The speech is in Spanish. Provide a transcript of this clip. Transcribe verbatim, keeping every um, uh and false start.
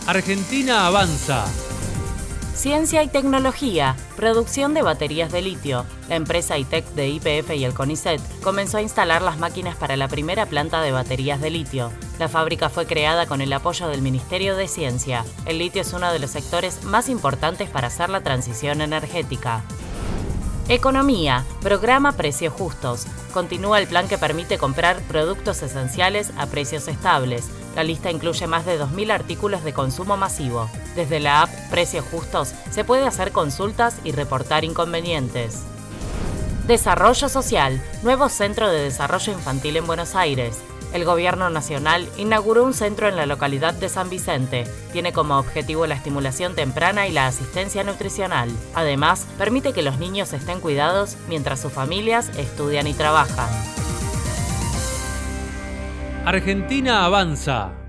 Argentina avanza. Ciencia y tecnología, producción de baterías de litio. La empresa I-Tech de Y P F y el CONICET comenzó a instalar las máquinas para la primera planta de baterías de litio. La fábrica fue creada con el apoyo del Ministerio de Ciencia. El litio es uno de los sectores más importantes para hacer la transición energética. Economía, programa Precios Justos. Continúa el plan que permite comprar productos esenciales a precios estables. La lista incluye más de dos mil artículos de consumo masivo. Desde la app Precios Justos se puede hacer consultas y reportar inconvenientes. Desarrollo social, nuevo centro de desarrollo infantil en Buenos Aires. El Gobierno Nacional inauguró un centro en la localidad de San Vicente. Tiene como objetivo la estimulación temprana y la asistencia nutricional. Además, permite que los niños estén cuidados mientras sus familias estudian y trabajan. Argentina avanza.